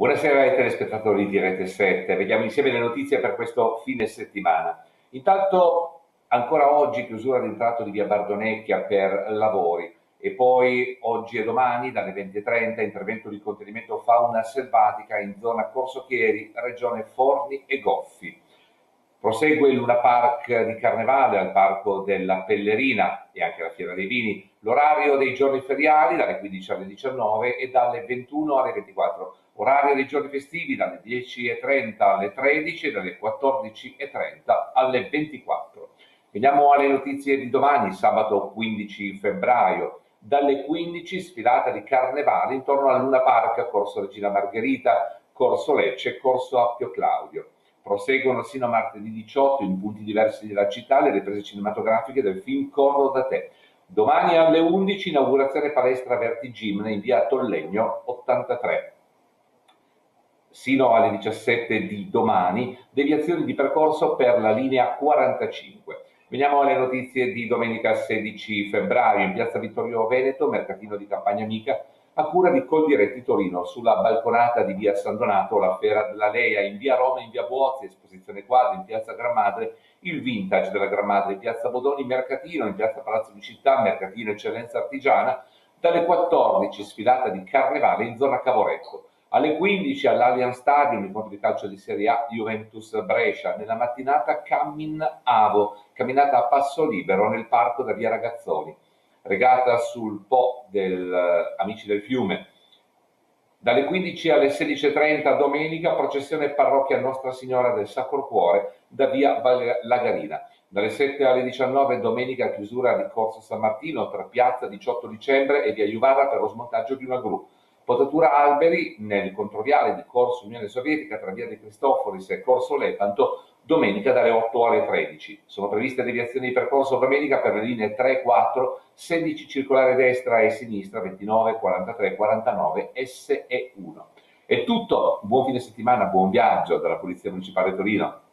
Buonasera ai telespettatori di Rete 7, vediamo insieme le notizie per questo fine settimana. Intanto ancora oggi chiusura del tratto di via Bardonecchia per lavori e poi oggi e domani dalle 20:30 intervento di contenimento fauna selvatica in zona Corso Chieri, regione Forni e Goffi. Prosegue il Luna Park di Carnevale al Parco della Pellerina e anche la Fiera dei Vini. L'orario dei giorni feriali dalle 15 alle 19 e dalle 21 alle 24. Orario dei giorni festivi dalle 10:30 alle 13 e dalle 14:30 alle 24. Veniamo alle notizie di domani, sabato 15 febbraio. Dalle 15 sfilata di Carnevale intorno al Luna Park, Corso Regina Margherita, Corso Lecce, Corso Appio Claudio. Proseguono sino a martedì 18 in punti diversi della città le riprese cinematografiche del film Corro da te. Domani alle 11 inaugurazione palestra Vertigimne in via Tollegno 83. Sino alle 17 di domani, deviazioni di percorso per la linea 45. Veniamo alle notizie di domenica 16 febbraio. In piazza Vittorio Veneto, mercatino di campagna amica, a cura di Coldiretti Torino. Sulla balconata di via San Donato, la Fiera della Lea, in via Roma, in via Buozzi, esposizione quadri, in piazza Gran Madre, il vintage della Gran Madre, in piazza Bodoni, mercatino, in piazza Palazzo di Città, mercatino Eccellenza Artigiana, dalle 14 sfilata di Carnevale in zona Cavoretto. Alle 15 all'Allianz Stadium, incontro di calcio di Serie A Juventus Brescia. Nella mattinata camminata a passo libero nel parco da via Ragazzoni. Regata sul Po del Amici del Fiume. Dalle 15 alle 16:30 domenica, processione parrocchia Nostra Signora del Sacro Cuore da via Lagarina. Dalle 7 alle 19 domenica chiusura di Corso San Martino tra piazza 18 dicembre e via Juvara per lo smontaggio di una gru. Potatura alberi nel controviale di Corso Unione Sovietica tra via De Cristoforis e Corso Lepanto domenica dalle 8 alle 13. Sono previste deviazioni di percorso domenica per le linee 3 e 4, 16 circolare destra e sinistra, 29, 43, 49, S e 1. È tutto, buon fine settimana, buon viaggio dalla Polizia Municipale Torino.